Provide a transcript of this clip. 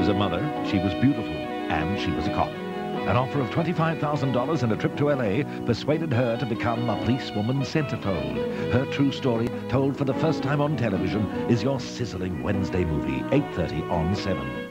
was a mother, she was beautiful, and she was a cop. An offer of $25,000 and a trip to LA persuaded her to become a Policewoman Centrefold. Her true story, told for the first time on television, is your sizzling Wednesday movie, 8:30 on 7.